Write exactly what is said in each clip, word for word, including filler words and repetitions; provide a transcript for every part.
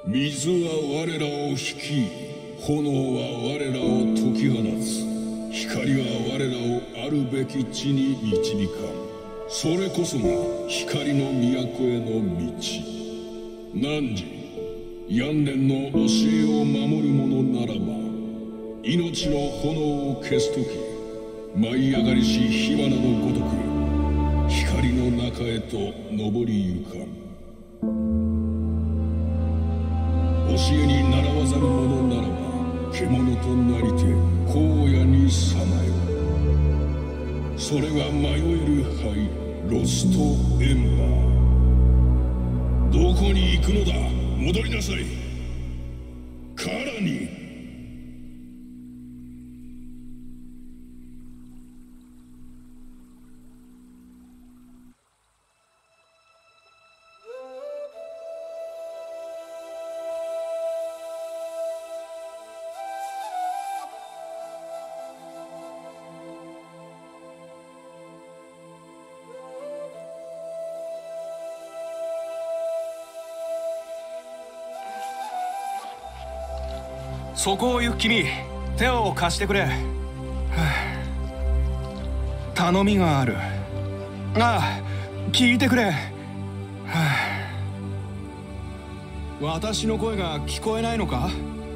水は我らを引き、炎は我らを解き放つ。光は我らをあるべき地に導かん。それこそが光の都への道。汝、ヤンネンの教えを守る者ならば、命の炎を消すとき、舞い上がりし火花のごとく光の中へと登りゆかん。教えに習わざる者ならば、獣となりて荒野にさまよ。それが迷える灰、ロストエンバー。どこに行くのだ。戻りなさい。カラに。 そこを行く君、手を貸してくれ。はあ、頼みがある。ああ、聞いてくれ。はあ、私の声が聞こえないのか？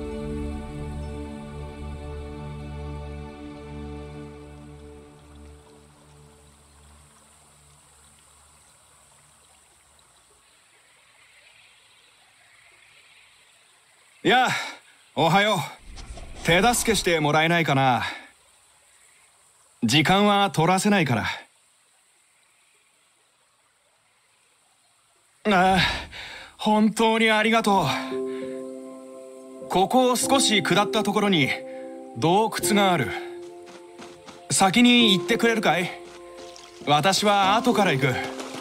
いや、おはよう。手助けしてもらえないかな。時間は取らせないから。ああ、本当にありがとう。ここを少し下ったところに洞窟がある。先に行ってくれるかい？私は後から行く。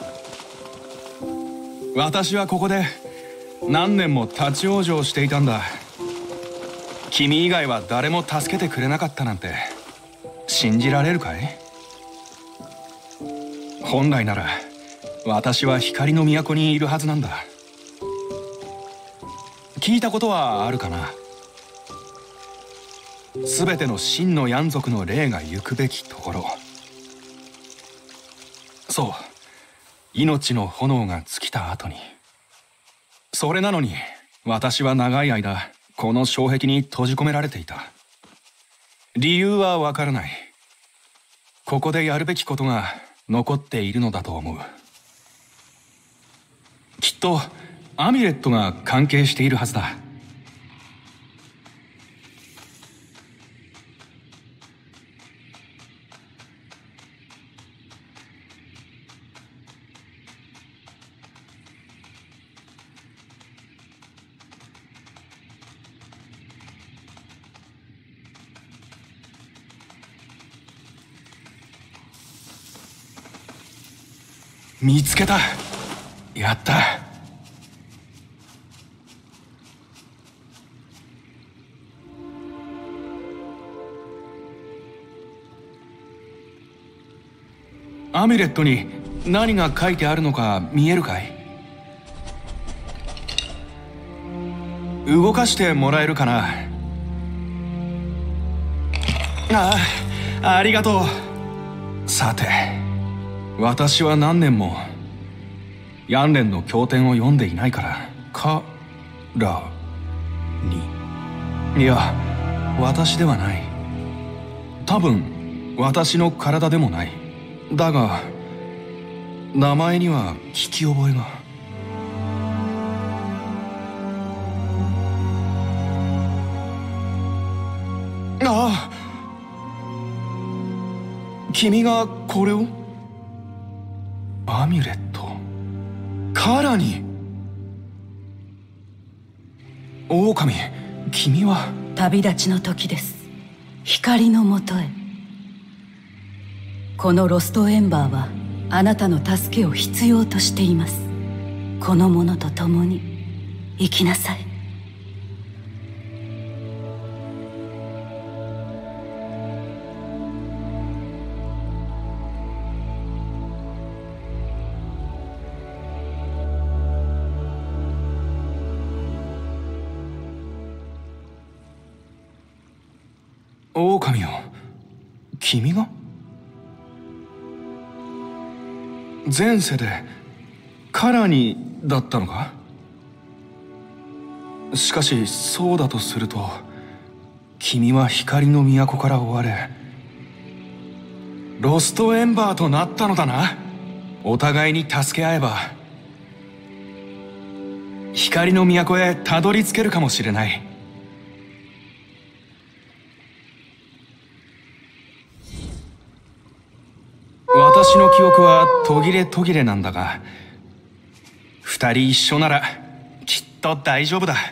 私はここで何年も立ち往生していたんだ。君以外は誰も助けてくれなかったなんて信じられるかい？本来なら私は光の都にいるはずなんだ。聞いたことはあるかな？すべての真のヤン族の霊が行くべきところ。そう、命の炎が尽きた後に。それなのに私は長い間この障壁に閉じ込められていた。理由はわからない。ここでやるべきことが残っているのだと思う。きっとアミュレットが関係しているはずだ。見つけた。やった。アミュレットに何が書いてあるのか見えるかい？動かしてもらえるかな？ああ、ありがとう。さて、私は何年もヤンレンの経典を読んでいないから「から」にいや、私ではない。多分私の体でもない。だが名前には聞き覚えが。ああ、君がこれを？アミュレット。カラに。狼、君は？ 旅立ちの時です。光のもとへ。このロストエンバーはあなたの助けを必要としています。この者と共に生きなさい。 狼よ、君が？前世でカラニだったのか？しかしそうだとすると、君は光の都から追われロストエンバーとなったのだな。お互いに助け合えば光の都へたどり着けるかもしれない。私の記憶は途切れ途切れなんだが、二人一緒ならきっと大丈夫だ。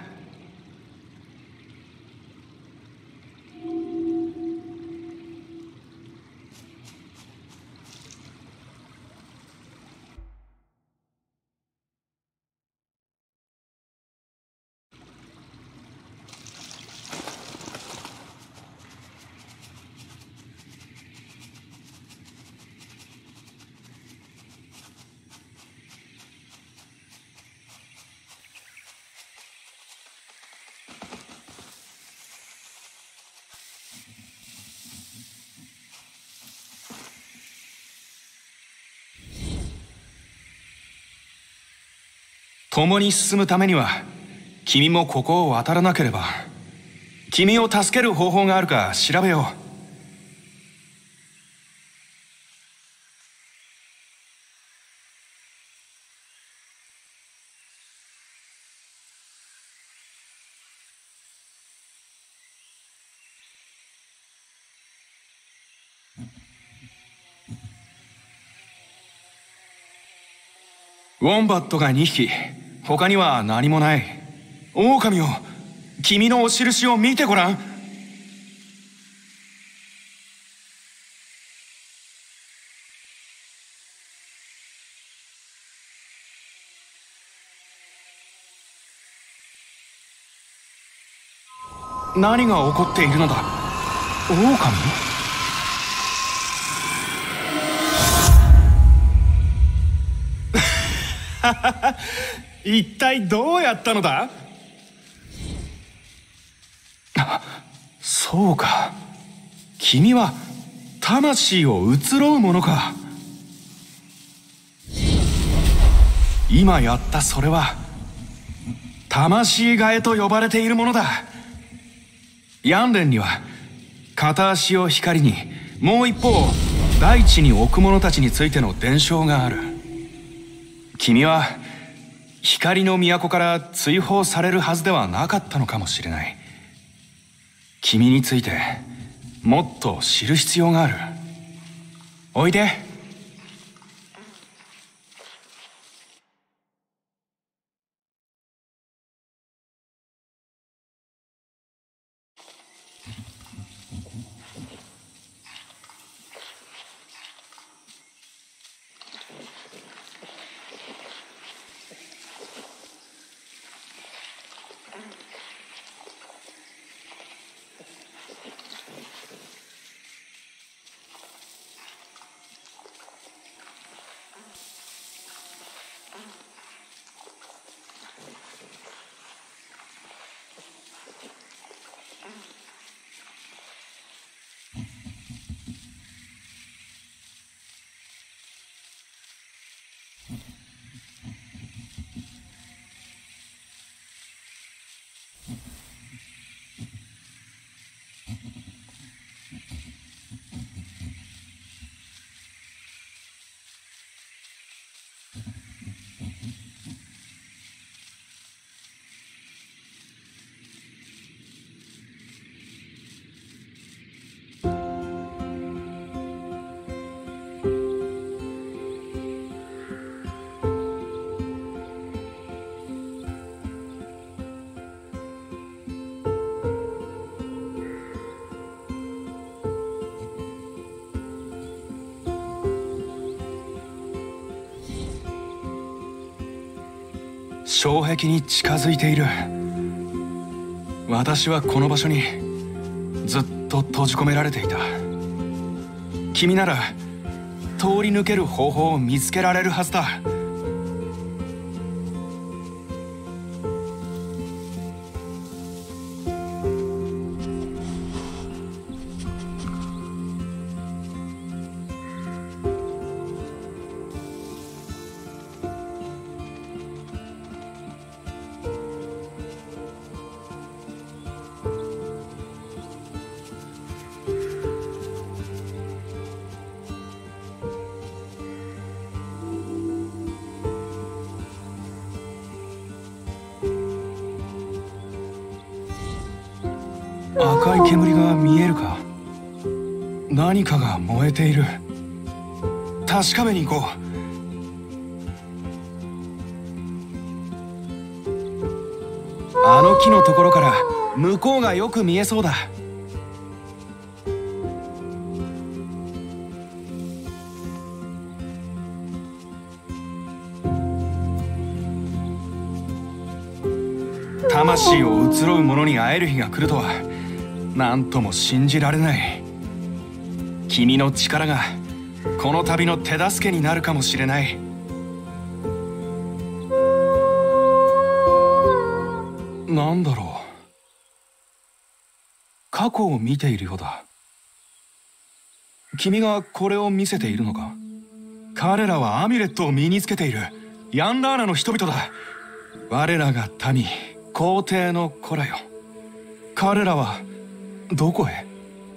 共に進むためには君もここを渡らなければ。君を助ける方法があるか調べよう。ウォンバットがにひき、他には何もない。狼よ、君のお印を見てごらん。何が起こっているのだ？狼？一体どうやったのだ？そうか、君は魂を移ろうものか。今やったそれは魂替えと呼ばれているものだ。ヤンレンには片足を光に、もう一方大地に置く者たちについての伝承がある。君は光の都から追放されるはずではなかったのかもしれない。君についてもっと知る必要がある。おいで。障壁に近づいている。私はこの場所にずっと閉じ込められていた。君なら通り抜ける方法を見つけられるはずだ。 赤い煙が見えるか？何かが燃えている。確かめに行こう。あの木のところから向こうがよく見えそうだ。魂を移ろう者に会える日が来るとは何とも信じられない。君の力がこの旅の手助けになるかもしれない。なんだろう。過去を見ているようだ。君がこれを見せているのか？彼らはアミュレットを身につけているヤンラーナの人々だ。我らが民、皇帝の子らよ。彼らはどこへ？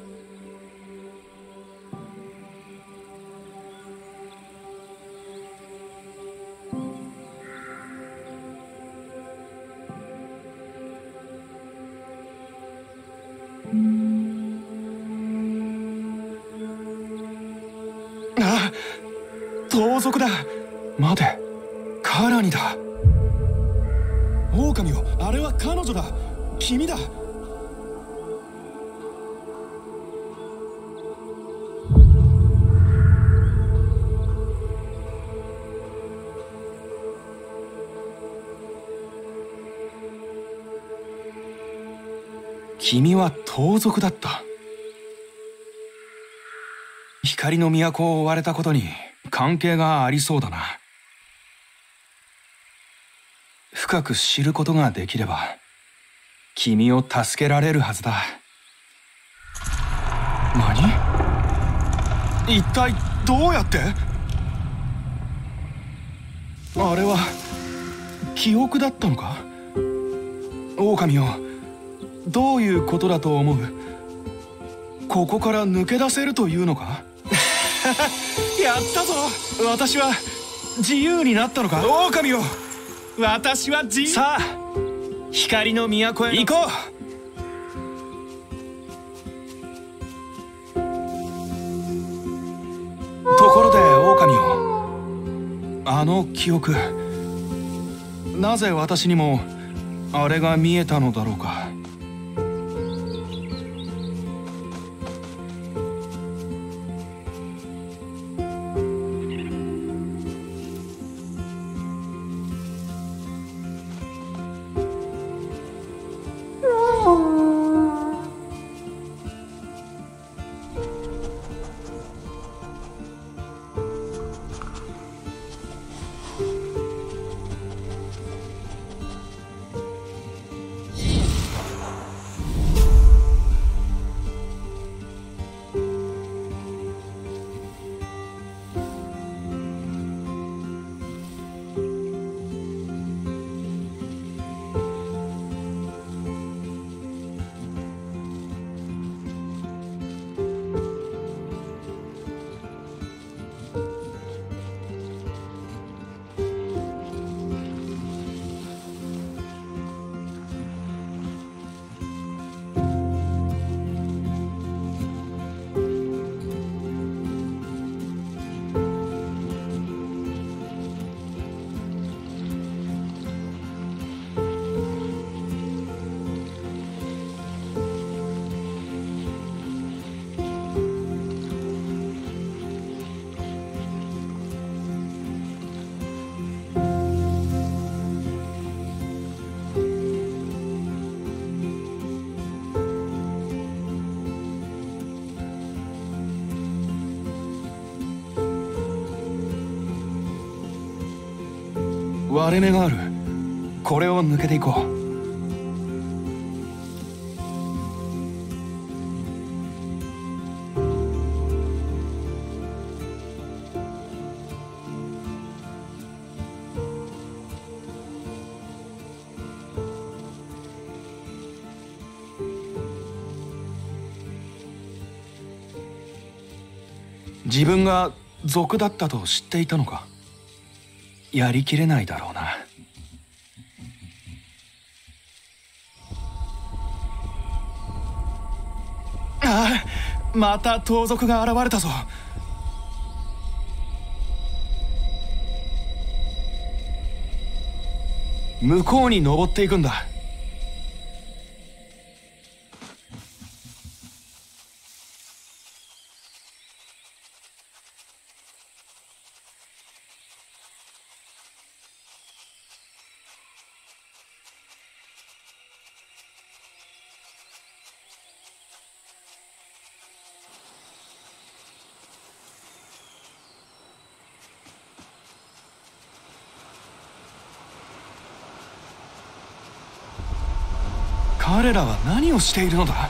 あ、盗賊だ。待て、カラニだ。狼よ、あれは彼女だ。君だ。君は盗賊だった。光の都を追われたことに関係がありそうだな。深く知ることができれば君を助けられるはずだ。何？一体どうやって？あれは記憶だったのか？狼よ、どういうことだと思う？ここから抜け出せるというのか？やったぞ！私は自由になったのか？狼よ、私は自由。さあ、光の都へ行こう。ところで狼よ、あの記憶、なぜ私にもあれが見えたのだろうか？割れ目がある。これを抜けていこう。自分が賊だったと知っていたのか？やりきれないだろうな。 ああ、また盗賊が現れたぞ。向こうに登っていくんだ。彼らは何をしているのだ。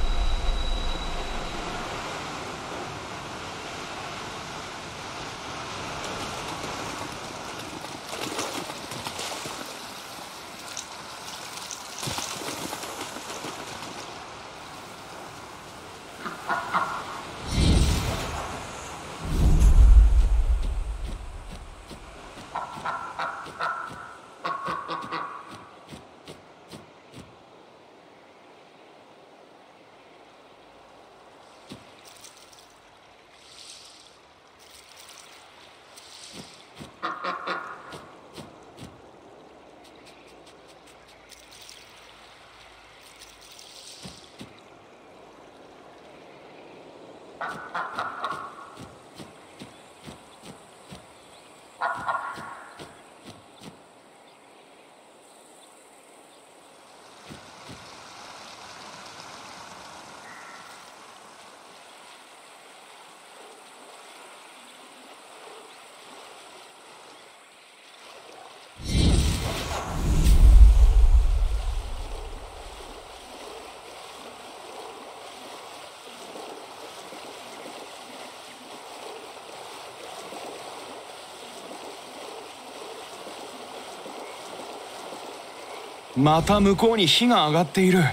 また向こうに火が上がっている。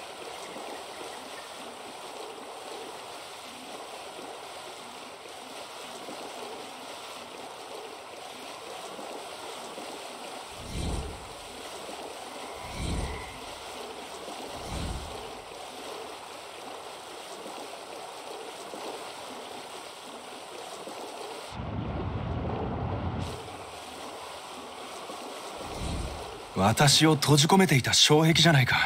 私を閉じ込めていた障壁じゃないか。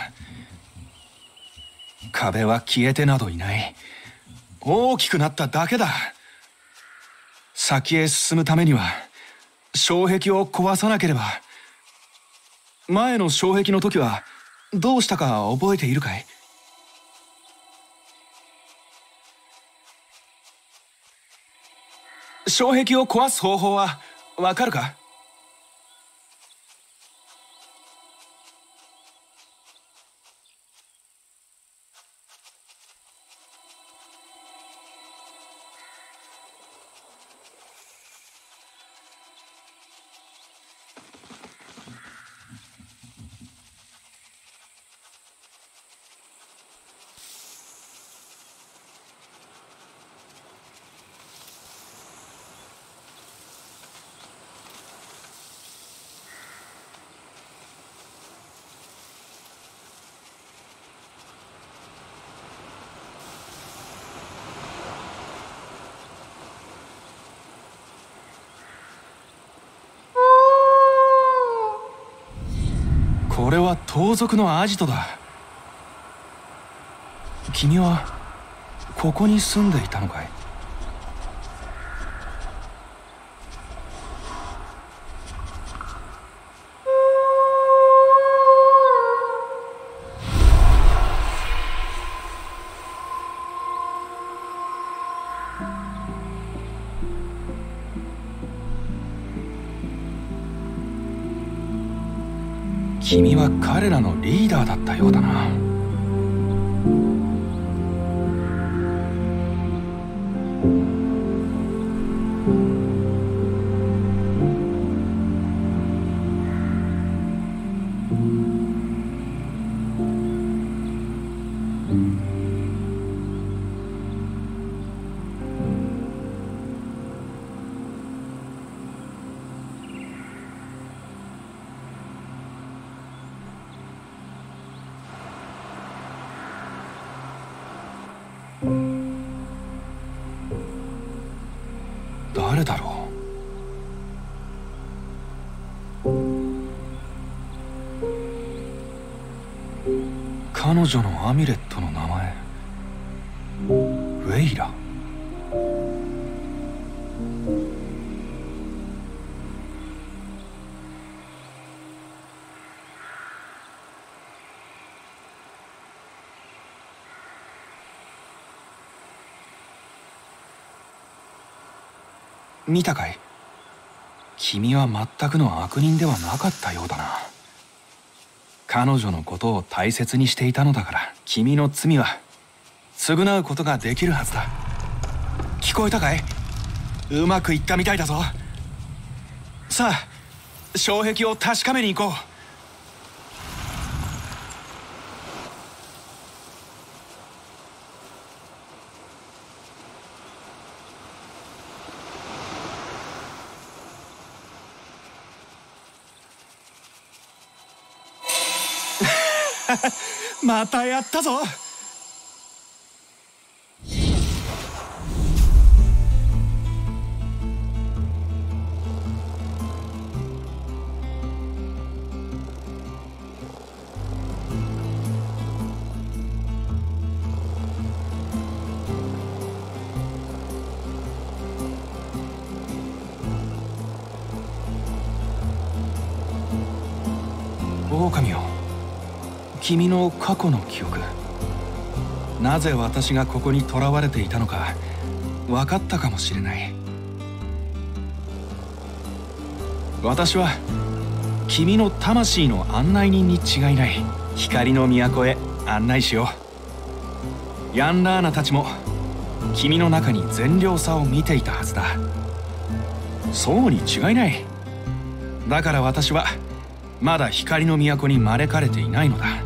壁は消えてなどいない。大きくなっただけだ。先へ進むためには障壁を壊さなければ。前の障壁の時はどうしたか覚えているかい？障壁を壊す方法はわかるか？これは盗賊のアジトだ。君はここに住んでいたのかい？君は彼らのリーダーだったようだな。 誰だろう。彼女のアミュレットの名前、ウェイラ。見たかい？君は全くの悪人ではなかったようだな。彼女のことを大切にしていたのだから、君の罪は償うことができるはずだ。聞こえたかい？うまくいったみたいだぞ。さあ、障壁を確かめに行こう。またやったぞ。狼よ、君の過去の記憶、なぜ私がここに囚われていたのか分かったかもしれない。私は君の魂の案内人に違いない。光の都へ案内しよう。ヤンラーナたちも君の中に善良さを見ていたはずだ。そうに違いない。だから私はまだ光の都に招かれていないのだ。